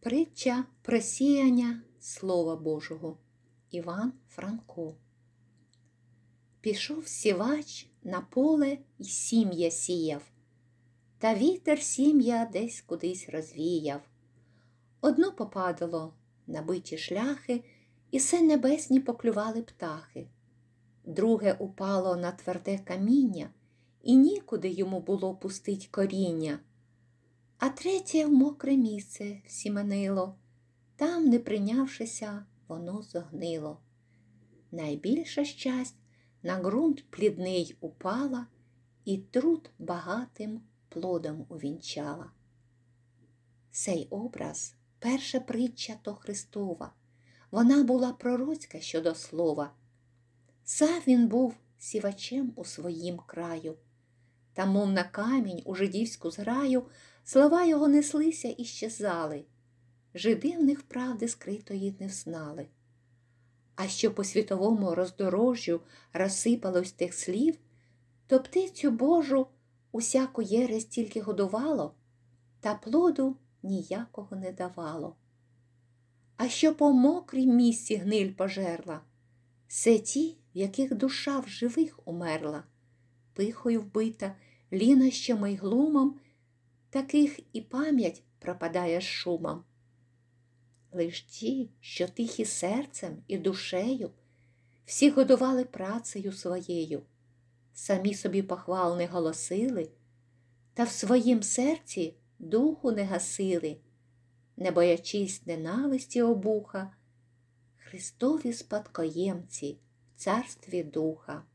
Притча про сіяння Слова Божого. Іван Франко. Пішов сівач на поле й сім'я сіяв, та вітер сім'я десь кудись розвіяв. Одно попадало на биті шляхи, і се небесні поклювали птахи. Друге упало на тверде каміння, і нікуди йому було пустить коріння. А третє в мокре місце всіменило, там, не прийнявшися, воно зогнило. Найбільша щасть на ґрунт плідний упала, і труд багатим плодом увінчала. Сей образ – перша притча то Христова, вона була пророцька щодо слова. Сам він був сівачем у своїм краю, та мов на камінь у жидівську зграю слова його неслися і щезали. Жиди в них правди скритої не взнали. А що по світовому роздорожжю розсипалось тих слів, то птицю Божу усяку єресь тільки годувало, та плоду ніякого не давало. А що по мокрій місці гниль пожерла, се ті, в яких душа в живих умерла, пихою вбита, лінощами й глумом, таких і пам'ять пропадає з шумом. Лиш ті, що тихі серцем і душею, всі годували працею своєю, самі собі похвал не голосили, та в своїм серці духу не гасили, не боячись ненависті обуха, Христові спадкоємці в царстві Духа.